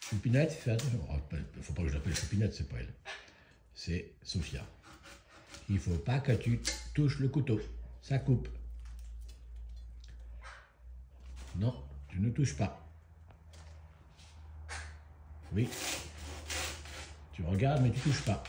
Choupinette, fais attention. Il ne faut pas que je l'appelle Choupinette, c'est pas elle. C'est Sophia. Il ne faut pas que tu touches le couteau. Ça coupe. Non, tu ne touches pas. Oui. Tu regardes, mais tu touches pas.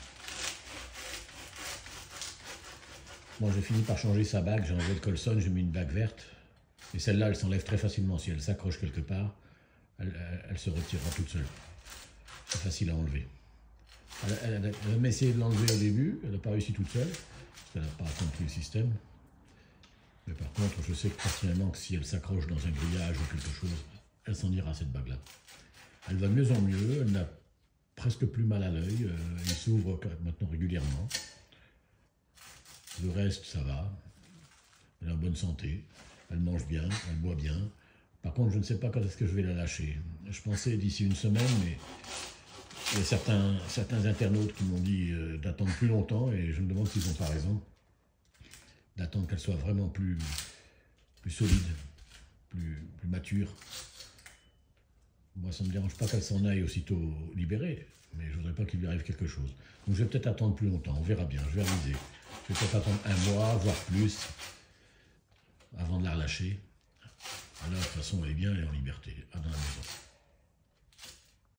Bon, j'ai fini par changer sa bague. J'ai enlevé le colson, j'ai mis une bague verte. Et celle-là, elle s'enlève très facilement. Si elle s'accroche quelque part, elle se retirera toute seule. C'est facile à enlever. Elle a même essayé de l'enlever au début. Elle n'a pas réussi toute seule. Parce qu'elle n'a pas compris le système. Mais par contre, je sais pertinemment que si elle s'accroche dans un grillage ou quelque chose, elle s'en ira, cette bague-là. Elle va de mieux en mieux. Elle n'a presque plus mal à l'œil. Il s'ouvre maintenant régulièrement. Le reste, ça va. Elle est en bonne santé. Elle mange bien, elle boit bien. Par contre, je ne sais pas quand est-ce que je vais la lâcher. Je pensais d'ici une semaine, mais il y a certains internautes qui m'ont dit d'attendre plus longtemps, et je me demande s'ils n'ont pas raison. D'attendre qu'elle soit vraiment plus solide, plus mature. Moi, ça ne me dérange pas qu'elle s'en aille aussitôt libérée, mais je ne voudrais pas qu'il lui arrive quelque chose. Donc je vais peut-être attendre plus longtemps, on verra bien, je vais aviser. Je vais peut-être attendre un mois, voire plus, avant de la relâcher. Alors, de toute façon, elle est bien, elle est en liberté, dans la maison.